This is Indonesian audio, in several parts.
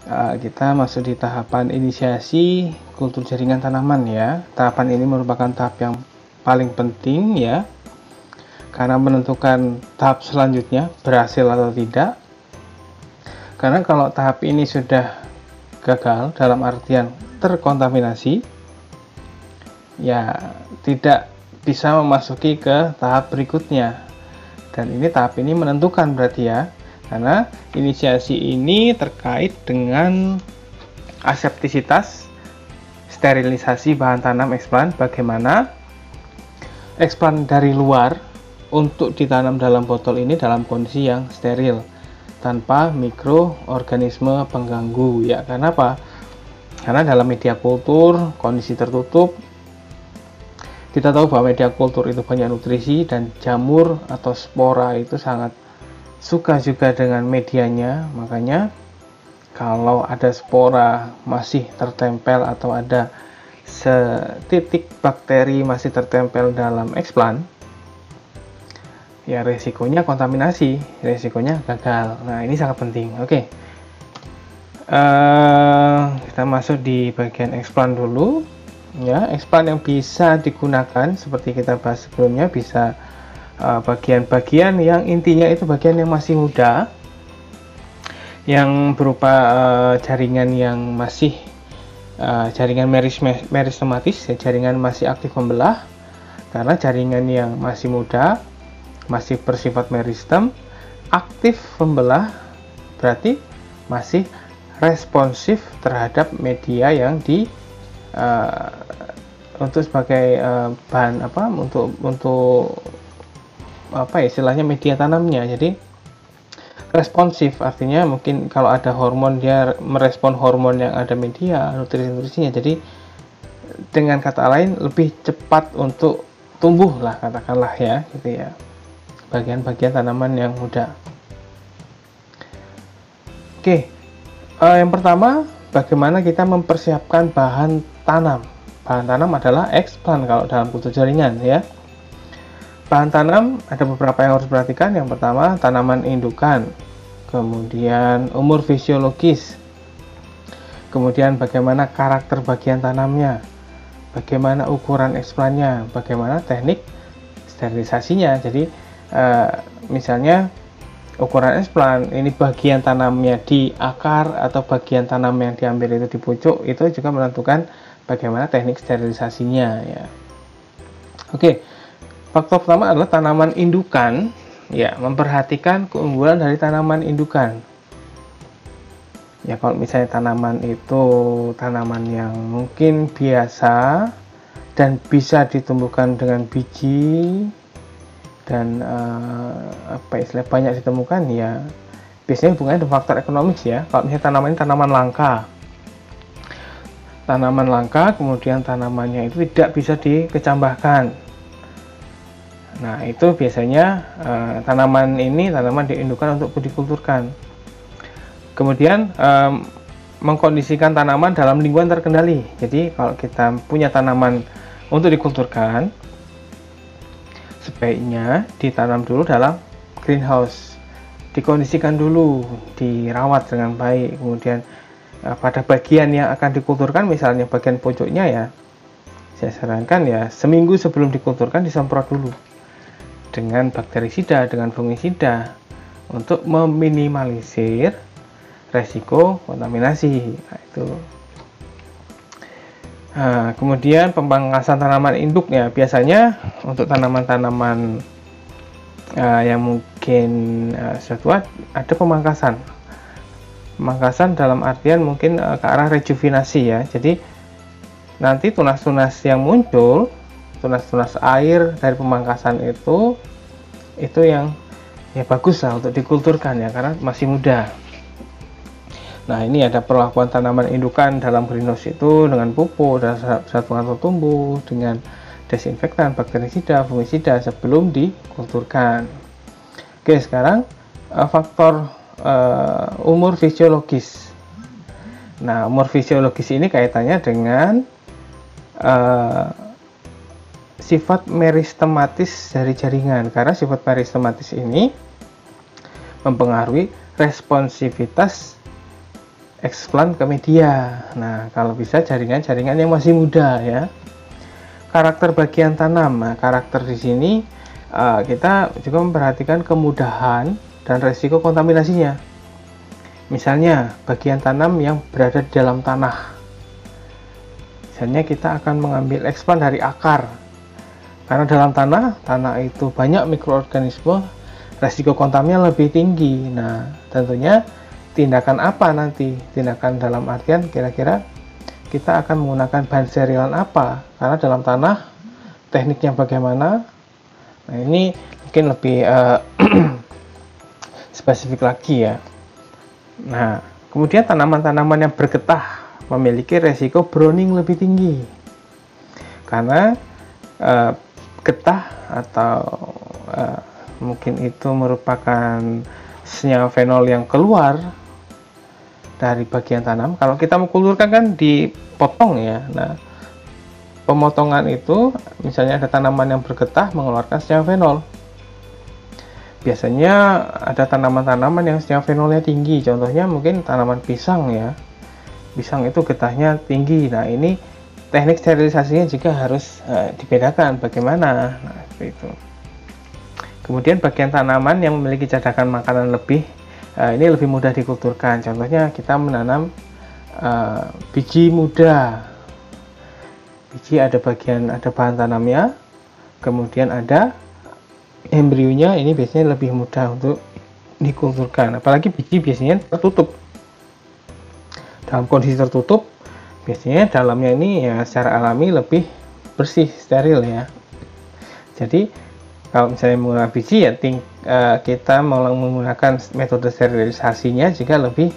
kita masuk di tahapan inisiasi kultur jaringan tanaman ya. Tahapan ini merupakan tahap yang paling penting ya, karena menentukan tahap selanjutnya berhasil atau tidak. Karena kalau tahap ini sudah gagal dalam artian terkontaminasi, ya tidak bisa memasuki ke tahap berikutnya. Dan ini tahap ini menentukan berarti ya, karena inisiasi ini terkait dengan aseptisitas, sterilisasi bahan tanam eksplan, bagaimana eksplan dari luar untuk ditanam dalam botol ini dalam kondisi yang steril, tanpa mikroorganisme pengganggu ya. Karena apa? Karena dalam media kultur, kondisi tertutup, kita tahu bahwa media kultur itu banyak nutrisi, dan jamur atau spora itu sangat suka juga dengan medianya. Makanya kalau ada spora masih tertempel atau ada setitik bakteri masih tertempel dalam eksplan, ya resikonya kontaminasi, resikonya gagal. Nah, ini sangat penting. Oke, kita masuk di bagian eksplan dulu ya. Eksplan yang bisa digunakan seperti kita bahas sebelumnya, bisa bagian-bagian yang intinya itu bagian yang masih muda, yang berupa jaringan yang masih jaringan meristematis ya, jaringan masih aktif membelah. Karena jaringan yang masih muda, masih bersifat meristem, aktif membelah, berarti masih responsif terhadap media yang untuk sebagai bahan untuk istilahnya media tanamnya. Jadi responsif artinya mungkin kalau ada hormon dia merespon hormon yang ada media, nutrisi-nutrisinya. Jadi dengan kata lain lebih cepat untuk tumbuh lah, katakanlah ya gitu ya, bagian-bagian tanaman yang muda. Oke, yang pertama, bagaimana kita mempersiapkan bahan tanam. Bahan tanam adalah eksplan kalau dalam kultur jaringan ya. Bahan tanam ada beberapa yang harus diperhatikan. Yang pertama, tanaman indukan, kemudian umur fisiologis, kemudian bagaimana karakter bagian tanamnya, bagaimana ukuran eksplannya, bagaimana teknik sterilisasinya. Jadi misalnya ukuran eksplan ini bagian tanamnya di akar atau bagian tanam yang diambil itu di pucuk, itu juga menentukan bagaimana teknik sterilisasinya ya. Oke. Faktor pertama adalah tanaman indukan, ya, memperhatikan keunggulan dari tanaman indukan. Ya, kalau misalnya tanaman itu tanaman yang mungkin biasa dan bisa ditumbuhkan dengan biji dan banyak ditemukan, ya biasanya hubungannya dengan faktor ekonomis ya. Kalau misalnya tanaman ini tanaman langka, kemudian tanamannya itu tidak bisa dikecambahkan. Nah, itu biasanya tanaman diindukan untuk dikulturkan. Kemudian mengkondisikan tanaman dalam lingkungan terkendali. Jadi kalau kita punya tanaman untuk dikulturkan, sebaiknya ditanam dulu dalam greenhouse, dikondisikan dulu, dirawat dengan baik. Kemudian pada bagian yang akan dikulturkan, misalnya bagian pojoknya ya, saya sarankan ya seminggu sebelum dikulturkan disemprot dulu dengan bakterisida, dengan fungisida, untuk meminimalisir resiko kontaminasi. Nah, itu. Kemudian pemangkasan tanaman induk ya, biasanya untuk tanaman-tanaman yang mungkin sudah tua ada pemangkasan. Pemangkasan dalam artian mungkin ke arah rejuvenasi ya. Jadi nanti tunas-tunas yang muncul, tunas-tunas air dari pemangkasan itu yang ya bagus lah untuk dikulturkan ya, karena masih muda. Nah, ini ada perlakuan tanaman indukan dalam greenhouse itu dengan pupuk dan zat pengatur tumbuh, dengan desinfektan, bakterisida, fungisida sebelum dikulturkan. Oke, sekarang faktor umur fisiologis. Nah, umur fisiologis ini kaitannya dengan sifat meristematis dari jaringan, karena sifat meristematis ini mempengaruhi responsivitas eksplan ke media. Nah, kalau bisa jaringan-jaringan yang masih muda ya. Karakter bagian tanam. Nah, karakter di sini kita juga memperhatikan kemudahan dan resiko kontaminasinya. Misalnya, bagian tanam yang berada di dalam tanah. Misalnya kita akan mengambil eksplan dari akar. Karena dalam tanah itu banyak mikroorganisme, resiko kontamnya lebih tinggi. Nah, tentunya tindakan apa nanti? Tindakan dalam artian kira-kira kita akan menggunakan bahan serialan apa? Karena dalam tanah tekniknya bagaimana? Nah, ini mungkin lebih spesifik lagi ya. Nah, kemudian tanaman-tanaman yang bergetah memiliki resiko browning lebih tinggi. Karena getah atau mungkin itu merupakan senyawa fenol yang keluar dari bagian tanam. Kalau kita mengkulturkan kan dipotong ya. Nah, pemotongan itu misalnya ada tanaman yang bergetah mengeluarkan senyawa fenol. Biasanya ada tanaman-tanaman yang senyawa fenolnya tinggi. Contohnya mungkin tanaman pisang ya. Pisang itu getahnya tinggi. Nah, ini teknik sterilisasinya juga harus dibedakan bagaimana. Nah, seperti itu. Kemudian bagian tanaman yang memiliki cadangan makanan lebih, ini lebih mudah dikulturkan. Contohnya kita menanam biji muda. Biji ada bahan tanamnya, kemudian ada embrionya. Ini biasanya lebih mudah untuk dikulturkan. Apalagi biji biasanya tertutup. Dalam kondisi tertutup, biasanya dalamnya ini ya secara alami lebih bersih, steril ya. Jadi kalau misalnya menggunakan biji ya kita menggunakan metode sterilisasinya juga lebih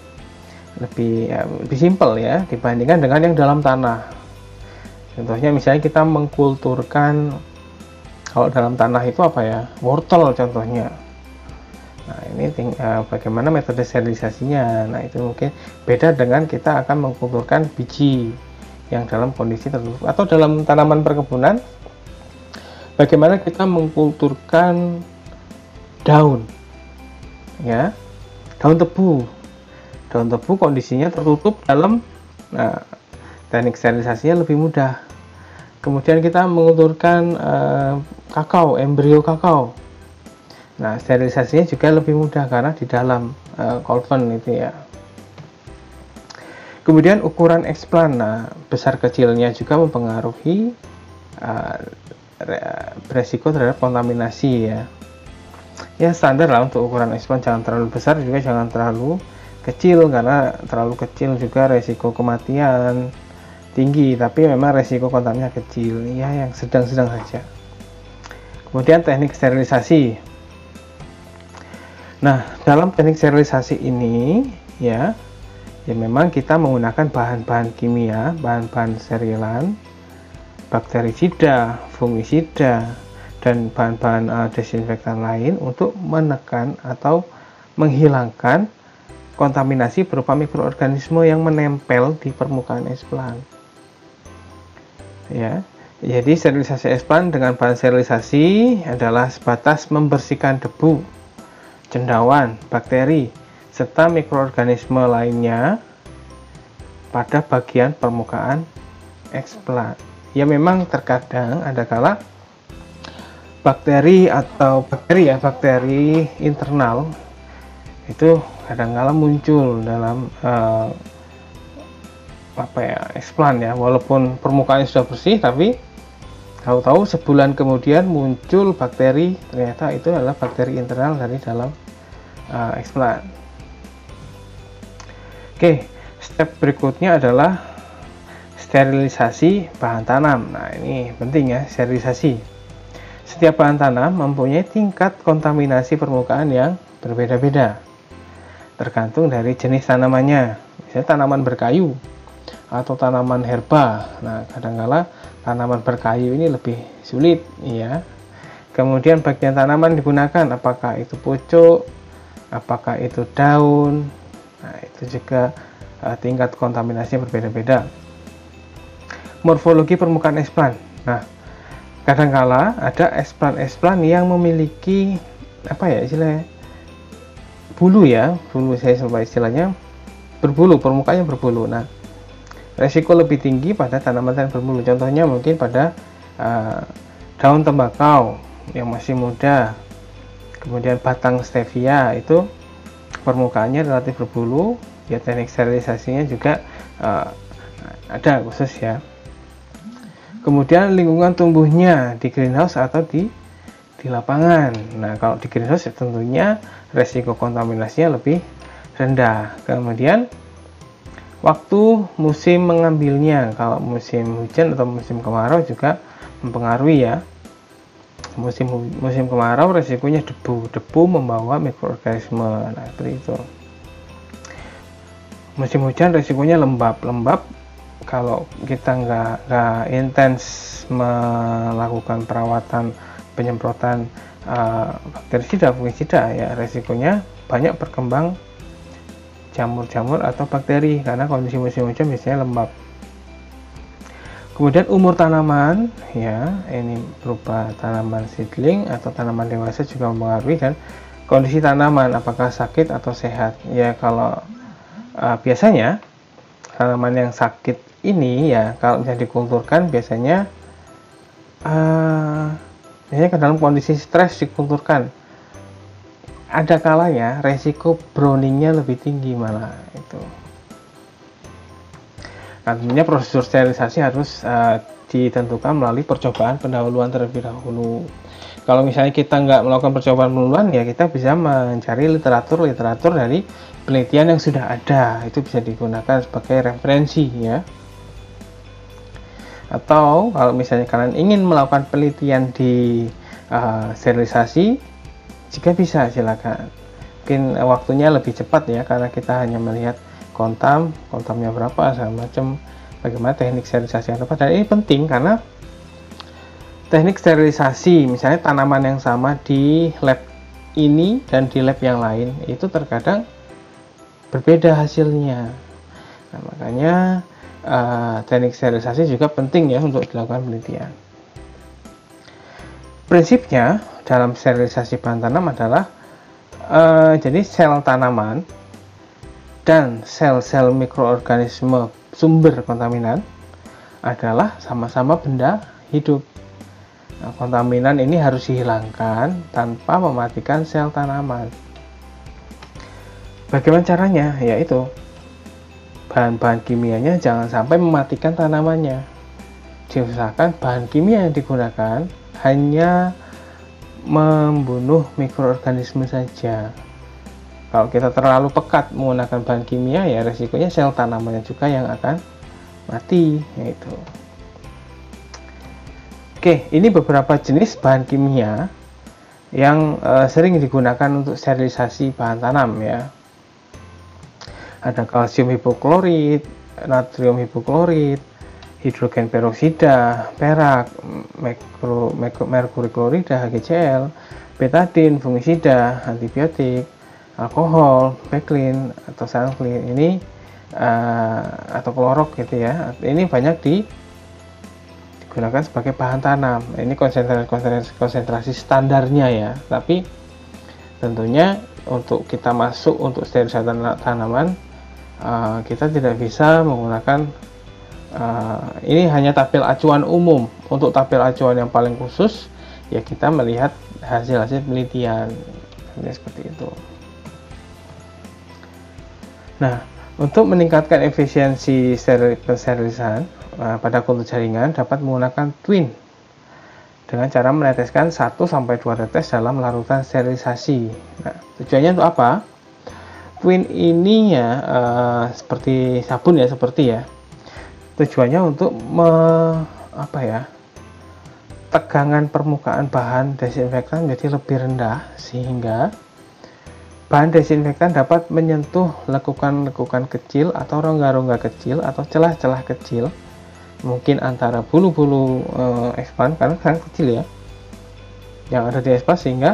simpel ya dibandingkan dengan yang dalam tanah. Contohnya misalnya kita mengkulturkan, kalau dalam tanah itu apa ya, wortel contohnya. Nah, ini bagaimana metode sterilisasinya. Nah, itu mungkin beda dengan kita akan mengkulturkan biji yang dalam kondisi tertutup. Atau dalam tanaman perkebunan, bagaimana kita mengkulturkan daun ya, daun tebu. Daun tebu kondisinya tertutup dalam, nah, teknik sterilisasinya lebih mudah. Kemudian kita mengkulturkan kakao, embrio kakao. Nah, sterilisasinya juga lebih mudah karena di dalam kolven itu ya. Kemudian ukuran eksplan, nah, besar kecilnya juga mempengaruhi beresiko terhadap kontaminasi ya. Ya standar lah untuk ukuran eksplan, jangan terlalu besar juga jangan terlalu kecil, karena terlalu kecil juga resiko kematian tinggi, tapi memang resiko kontaminnya kecil ya, yang sedang-sedang saja. Kemudian teknik sterilisasi. Nah, dalam teknik sterilisasi ini ya memang kita menggunakan bahan-bahan kimia, bahan-bahan sterilan, bakterisida, fungisida, dan bahan-bahan desinfektan lain untuk menekan atau menghilangkan kontaminasi berupa mikroorganisme yang menempel di permukaan eksplan. Ya, jadi sterilisasi eksplan dengan bahan sterilisasi adalah sebatas membersihkan debu, cendawan, bakteri, serta mikroorganisme lainnya pada bagian permukaan eksplan. Ya memang terkadang ada kala bakteri internal itu kadang-kala muncul dalam eksplan ya, walaupun permukaannya sudah bersih, tapi tahu-tahu sebulan kemudian muncul bakteri, ternyata itu adalah bakteri internal dari dalam eksplan. Oke, step berikutnya adalah sterilisasi bahan tanam. Nah, ini penting ya, sterilisasi. Setiap bahan tanam mempunyai tingkat kontaminasi permukaan yang berbeda-beda, tergantung dari jenis tanamannya. Misalnya tanaman berkayu atau tanaman herba. Nah, kadang-kala tanaman berkayu ini lebih sulit ya. Kemudian bagian tanaman digunakan, apakah itu pucuk, apakah itu daun. Nah, itu juga tingkat kontaminasinya berbeda-beda. Morfologi permukaan eksplan. Nah, kadangkala ada eksplan yang memiliki istilahnya bulu ya, bulu, saya lupa istilahnya. berbulu, permukaannya berbulu. Nah, resiko lebih tinggi pada tanaman berbulu. Contohnya mungkin pada daun tembakau yang masih muda, kemudian batang stevia itu permukaannya relatif berbulu. Ya, teknik sterilisasinya juga ada khusus ya. Kemudian lingkungan tumbuhnya di greenhouse atau di lapangan. Nah, kalau di greenhouse tentunya resiko kontaminasinya lebih rendah. Kemudian waktu musim mengambilnya, kalau musim hujan atau musim kemarau juga mempengaruhi ya. Musim kemarau resikonya debu membawa mikroorganisme. Nah, seperti itu. Musim hujan resikonya lembab. Kalau kita nggak intens melakukan perawatan penyemprotan bakterisida, fungisida, ya resikonya banyak berkembang jamur-jamur atau bakteri karena kondisi musim hujan biasanya lembab. Kemudian umur tanaman, ya ini berupa tanaman seedling atau tanaman dewasa juga mempengaruhi, dan kondisi tanaman apakah sakit atau sehat. Ya kalau biasanya tanaman yang sakit ini ya kalau misalnya dikulturkan biasanya ke dalam kondisi stres dikulturkan. Ada kalanya resiko browningnya lebih tinggi malah itu. Artinya prosedur sterilisasi harus ditentukan melalui percobaan pendahuluan terlebih dahulu. Kalau misalnya kita nggak melakukan percobaan pendahuluan, ya kita bisa mencari literatur dari penelitian yang sudah ada. Itu bisa digunakan sebagai referensi ya. Atau kalau misalnya kalian ingin melakukan penelitian di sterilisasi, jika bisa silakan. Mungkin waktunya lebih cepat ya, karena kita hanya melihat kontamnya berapa, segala macam, bagaimana teknik sterilisasi yang tepat. Dan ini penting karena teknik sterilisasi, misalnya tanaman yang sama di lab ini dan di lab yang lain, itu terkadang berbeda hasilnya. Nah, makanya teknik sterilisasi juga penting ya untuk dilakukan penelitian. Prinsipnya dalam sterilisasi bahan tanam adalah jadi sel tanaman dan sel-sel mikroorganisme sumber kontaminan adalah sama-sama benda hidup. Nah, kontaminan ini harus dihilangkan tanpa mematikan sel tanaman. Bagaimana caranya? Yaitu bahan-bahan kimianya jangan sampai mematikan tanamannya. Diusahakan bahan kimia yang digunakan hanya membunuh mikroorganisme saja. Kalau kita terlalu pekat menggunakan bahan kimia, ya resikonya sel tanamannya juga yang akan mati. Yaitu. Oke, ini beberapa jenis bahan kimia yang sering digunakan untuk sterilisasi bahan tanam ya. Ada kalsium hipoklorit, natrium hipoklorit, hidrogen peroksida, perak, merkuri klorida, HgCl, betadin, fungisida, antibiotik, alkohol, baklin atau salklin ini atau klorok gitu ya. Ini banyak digunakan sebagai bahan tanam. Ini konsentrasi standarnya ya. Tapi tentunya untuk kita masuk untuk sterilisasi tanaman, kita tidak bisa menggunakan ini hanya tabel acuan umum. Untuk tabel acuan yang paling khusus ya kita melihat hasil-hasil penelitian seperti itu. Nah, untuk meningkatkan efisiensi pensterilisan pada kultur jaringan dapat menggunakan twin dengan cara meneteskan 1-2 tetes dalam larutan sterilisasi. Nah, tujuannya untuk apa? Twin ini ya seperti sabun ya, tujuannya untuk tegangan permukaan bahan desinfektan menjadi lebih rendah sehingga bahan desinfektan dapat menyentuh lekukan-lekukan kecil atau rongga-rongga kecil atau celah-celah kecil, mungkin antara bulu-bulu ekspan karena kan kecil ya yang ada di ekspan, sehingga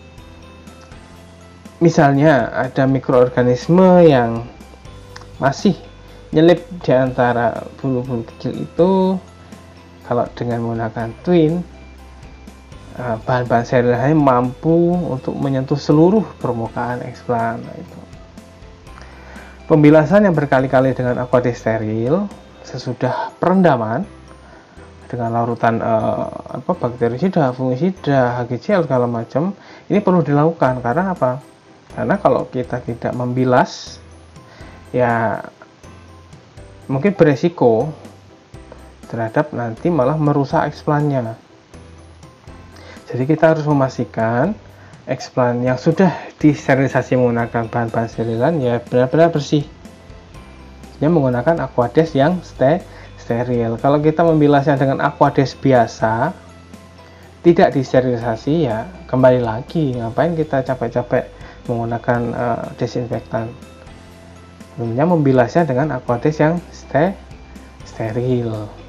misalnya ada mikroorganisme yang masih nyelip di antara bulu-bulu kecil itu, kalau dengan menggunakan twin bahan-bahan sterilisasi mampu untuk menyentuh seluruh permukaan eksplan. Itu. Pembilasan yang berkali-kali dengan aquades steril sesudah perendaman dengan larutan bakterisida, fungisida, HGCl segala macam, ini perlu dilakukan. Karena apa? Karena kalau kita tidak membilas, ya mungkin beresiko terhadap nanti malah merusak eksplannya. Jadi kita harus memastikan eksplan yang sudah disterilisasi menggunakan bahan-bahan sterilan ya benar-benar bersih. Dia menggunakan aquades yang steril. Kalau kita membilasnya dengan aquades biasa, tidak disterilisasi, ya kembali lagi, ngapain kita capek-capek menggunakan desinfektan. Sebenarnya membilasnya dengan aquades yang steril.